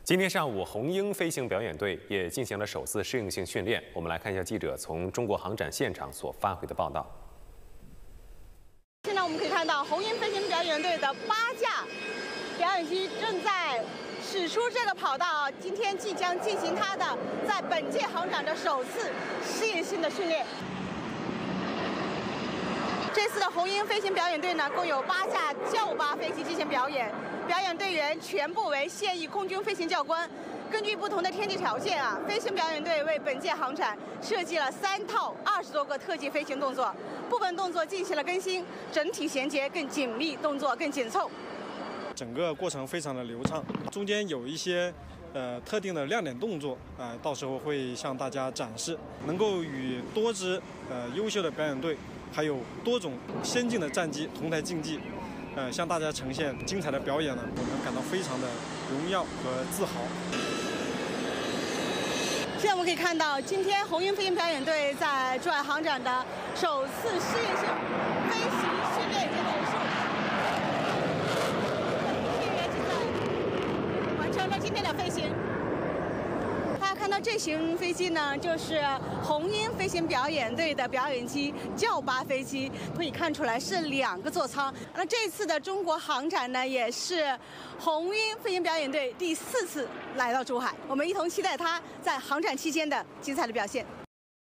今天上午，红鹰飞行表演队也进行了首次适应性训练。我们来看一下记者从中国航展现场所发回的报道。 现在我们可以看到，红鹰飞行表演队的8架表演机正在驶出这个跑道，今天即将进行它的在本届航展的首次适应性的训练。这次的红鹰飞行表演队呢，共有8架教8飞机进行表演，表演队员全部为现役空军飞行教官。根据不同的天气条件飞行表演队为本届航展设计了3套20多个特技飞行动作，部分动作进行了更新，整体衔接更紧密，动作更紧凑。 整个过程非常的流畅，中间有一些特定的亮点动作到时候会向大家展示，能够与多支优秀的表演队，还有多种先进的战机同台竞技，向大家呈现精彩的表演呢，我们感到非常的荣耀和自豪。 现在我们可以看到，今天红鹰飞行表演队在珠海航展的首次适应性飞行训练已经结束，队员正在完成了今天的飞行。大家看到这型飞机呢，就是红鹰飞行表演队的表演机教8飞机，可以看出来是2个座舱。那这次的中国航展呢，也是红鹰飞行表演队第4次来到珠海，我们一同期待它在航展期间的精彩的表现。